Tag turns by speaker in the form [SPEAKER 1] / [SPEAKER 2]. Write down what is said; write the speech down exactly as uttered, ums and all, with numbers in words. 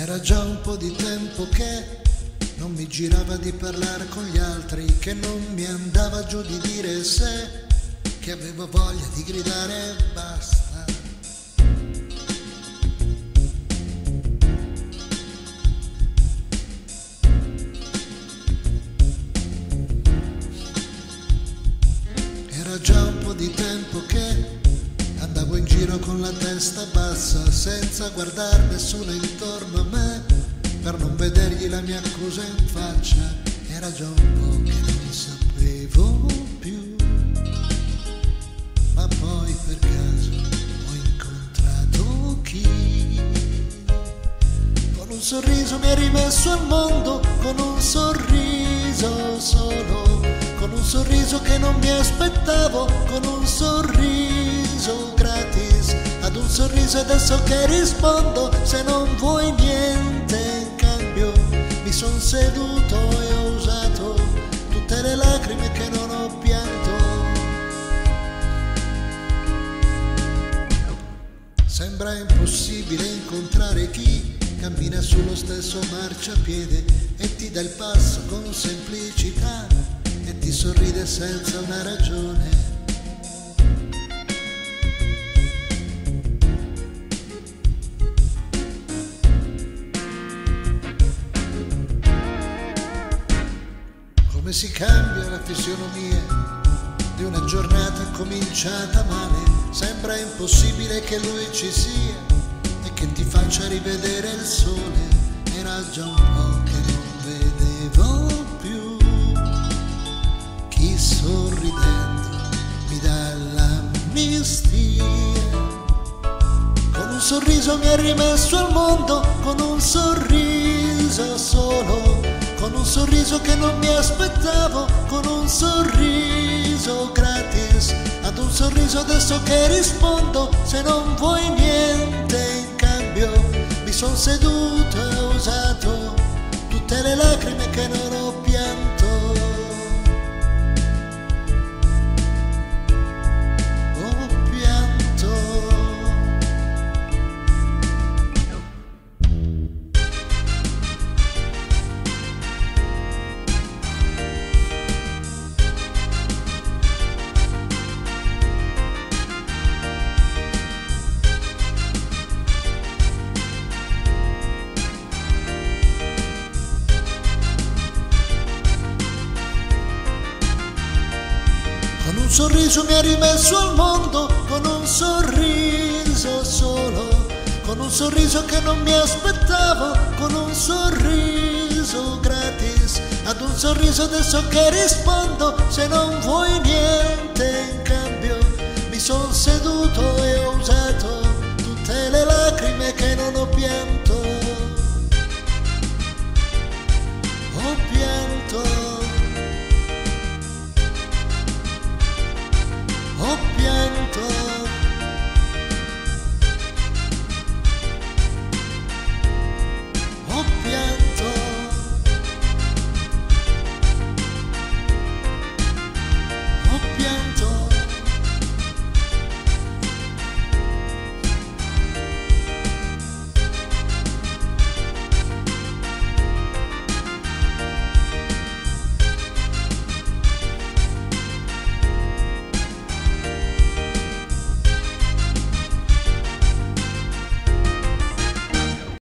[SPEAKER 1] Era già un po' di tempo che non mi girava di parlare con gli altri, che non mi andava giù di dire se, che avevo voglia di gridare e basta. Era già un po' di tempo che andavo in giro con la testa bassa, senza guardare nessuno intorno a me, per non vedergli la mia accusa in faccia. Era già un po' che non sapevo più, ma poi per caso ho incontrato chi con un sorriso mi ha rimesso al mondo, con un sorriso solo, con un sorriso che non mi aspettavo, con un sorriso gratis, ad un sorriso adesso che rispondo, se non vuoi niente in cambio, mi son seduto e ho usato tutte le lacrime che non ho pianto. Sembra impossibile incontrare chi cammina sullo stesso marciapiede e ti dà il passo con semplicità e ti sorride senza una ragione. Come si cambia la fisionomia di una giornata cominciata male, sembra impossibile che lui ci sia e che ti faccia rivedere il sole. Era già un po' che non vedevo più chi sorridendo mi dà l'amnistia, con un sorriso mi ha rimesso al mondo, con un sorriso solo, con un sorriso che non mi aspettavo, con un sorriso gratis, ad un sorriso adesso che rispondo, se non vuoi niente in cambio, mi son seduto e ho usato tutte le lacrime che non ho pianto. Ho pianto. Con un sorriso mi ha rimesso al mondo, con un sorriso solo, con un sorriso che non mi aspettavo, con un sorriso gratis, ad un sorriso adesso che rispondo, se non vuoi niente in cambio, mi son seduto e ho usato tutte le lacrime che non ho